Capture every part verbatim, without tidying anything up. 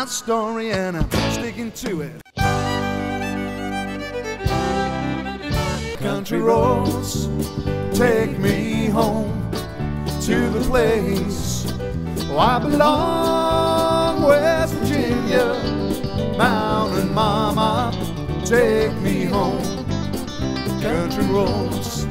story and I'm sticking to it. Country roads take me home to the place where I belong, West Virginia. Mountain mama, take me home, country roads.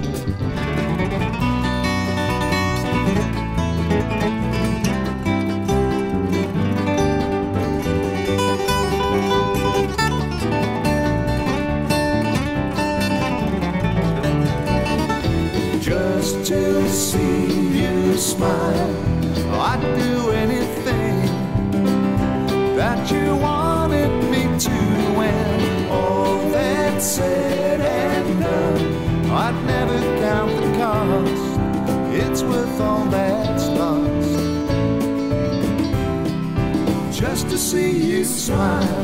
Just to see you smile, I'd do anything that you wanted me to. When all that's said and done, I'd never count the cost. It's worth all that's lost, just to see you smile.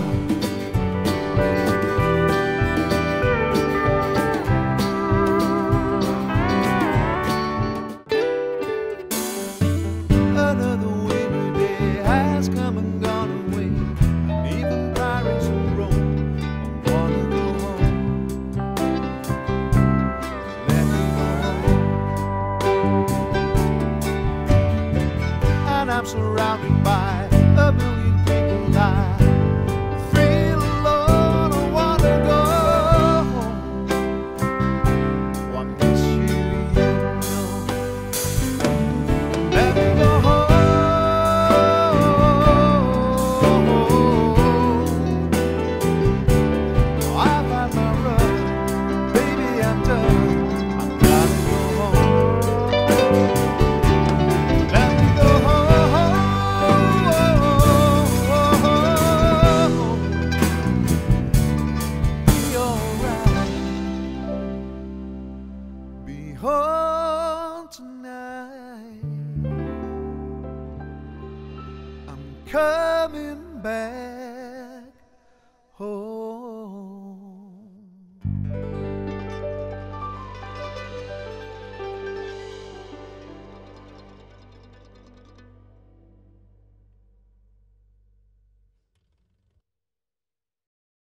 I'm surrounded by a million people. I feel alone, I wanna go home. Oh, I miss you, you know. Let me go home. Oh, I've had my run, baby, I'm done. I've gotta go home. Let me go home. Home tonight, I'm coming back.